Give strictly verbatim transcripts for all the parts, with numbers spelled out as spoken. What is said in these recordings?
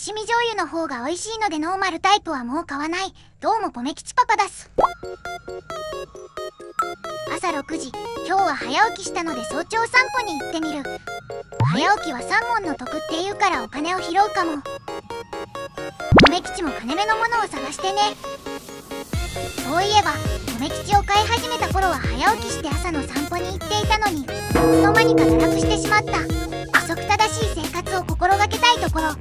刺身醤油の方が美味しいのでノーマルタイプはもう買わない。どうもポメ吉パパだす。朝ろくじ、今日は早起きしたので早朝散歩に行ってみる。早起きは三文の得っていうからお金を拾うかも。ポメ吉も金目のものを探してね。そういえばポメ吉を飼い始めた頃は早起きして朝の散歩に行っていたのに、いつの間にか堕落してしまった。規則正しい生活を心がけたいところ。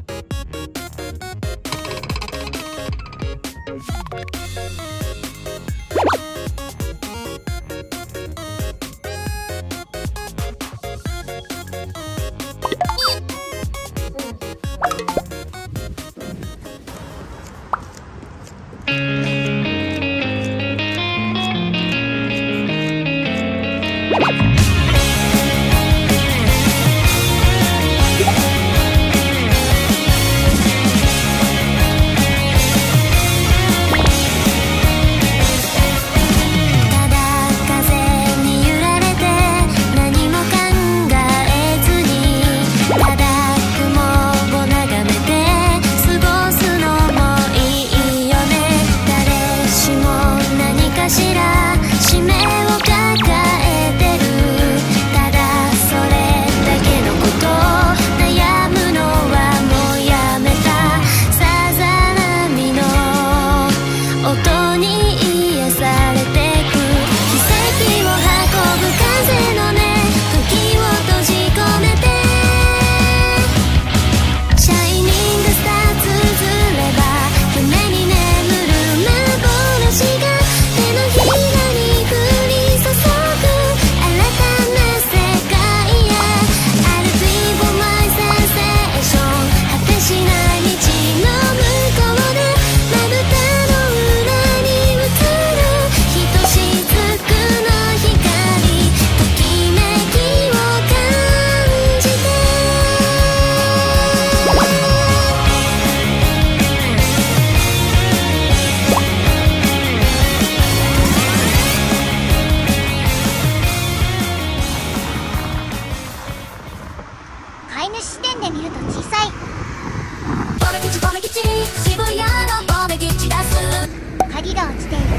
飼い主視点で見ると小さい。ポメ吉ポメ吉、渋谷のポメ吉だす。鍵が落ちている。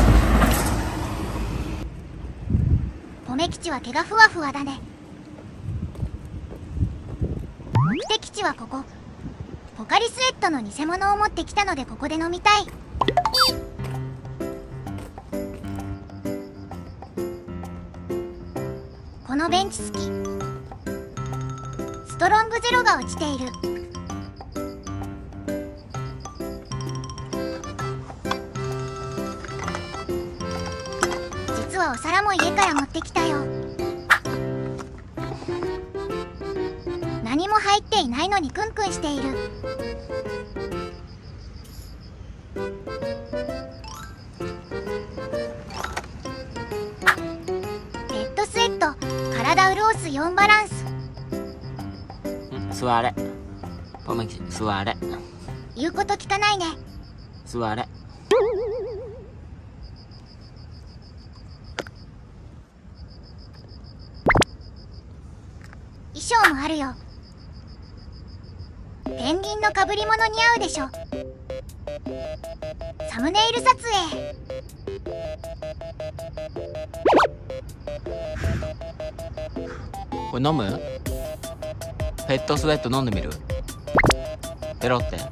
ポメ吉は毛がふわふわだね。目的地はここ。ポカリスエットの偽物を持ってきたのでここで飲みたい。このベンチ付き。ストロングゼロが落ちている。実はお皿も家から持ってきたよ。何も入っていないのにクンクンしている。レッドスウェット、体潤すよんバランス。 座れ。ポメ吉、座れ。 言うこと聞かないね。 座れ。 衣装もあるよ。ペンギンのかぶり物似合うでしょ。サムネイル撮影。 これ飲む？ペットスウェット飲んでみる？ペロって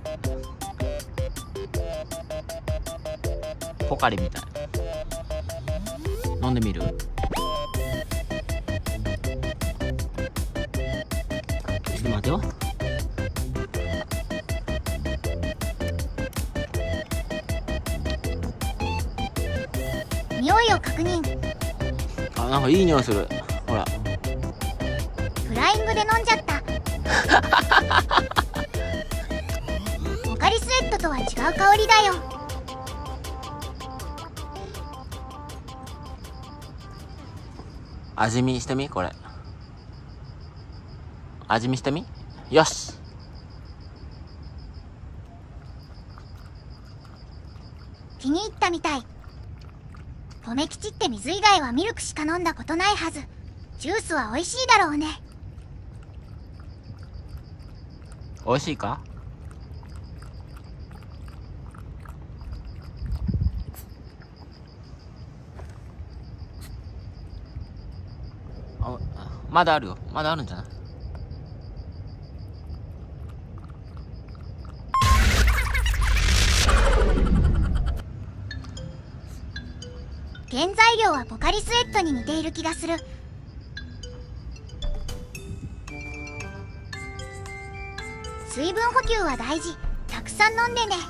ポカリみたい。飲んでみる？ちょっと待てよ。 匂いを確認。 あ、なんかいい匂いする。ほら。 フライングで飲んじゃった。ポカリスエットとは違う香りだよ。 味見してみ？これ味見してみ？よし。 気に入ったみたい。ポメ吉って水以外はミルクしか飲んだことないはず。ジュースは美味しいだろうね。 美味しいか？ まだあるよ。まだあるんじゃない？ 原材料はポカリスエットに似ている気がする。水分補給は大事。たくさん飲んでね。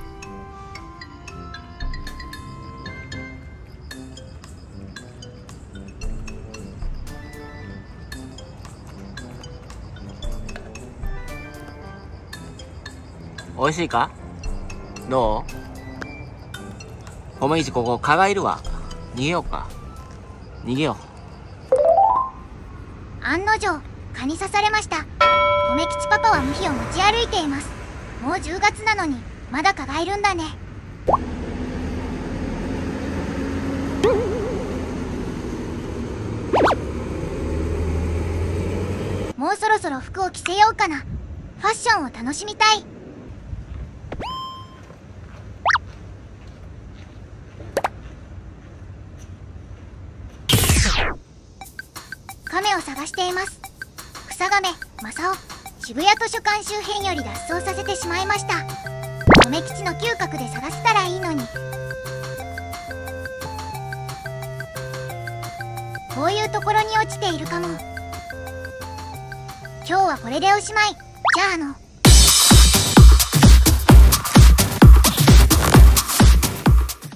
美味しいか？どう？米吉、ここ蚊がいるわ。逃げようか。逃げよう。案の定蚊に刺されました。米吉パパは無比を持ち歩いています。もうじゅうがつなのにまだ蚊がいるんだね。もうそろそろ服を着せようかな。ファッションを楽しみたい。亀を探しています。草亀、正雄、渋谷図書館周辺より脱走させてしまいました。米吉の嗅覚で探せたらいいのに。こういうところに落ちているかも。今日はこれでおしまい。じゃああの